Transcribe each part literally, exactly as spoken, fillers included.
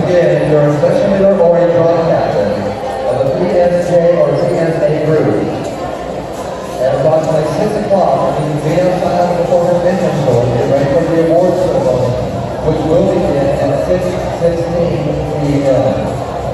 begin, your section leader or a drum captain of the P S J or P S A group. At approximately six o'clock, you can be outside of the corporate inventory to get ready for the award ceremony, which will begin at six sixteen p m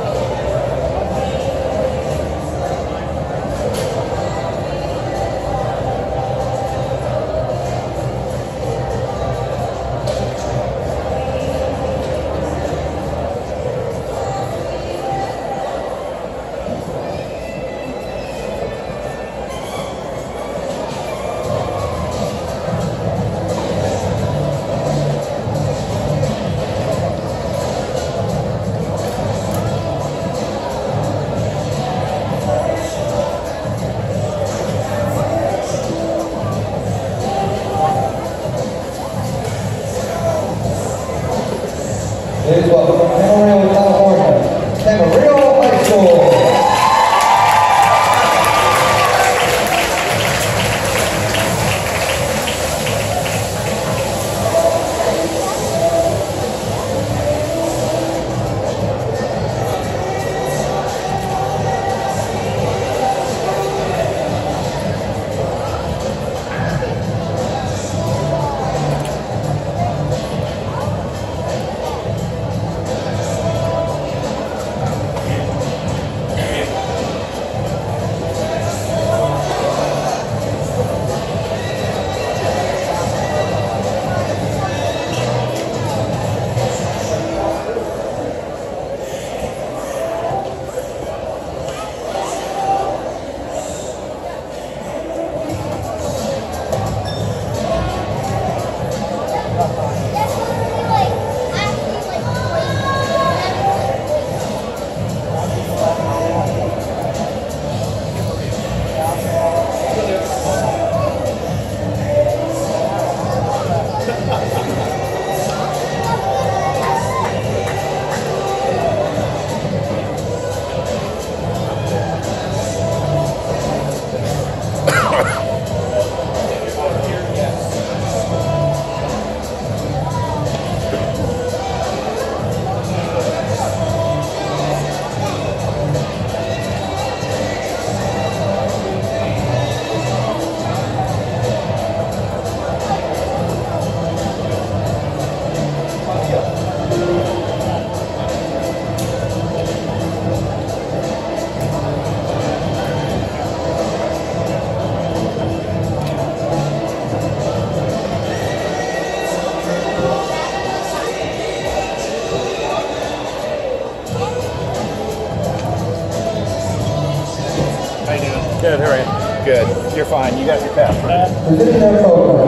Please welcome from Monrovia, California, Monrovia High School. Good, how are you? Good. You're fine. You got your pass, right? Presenting our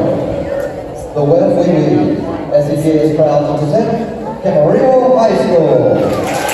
program, the West Wing League, S C G is proud to present Camarillo High School.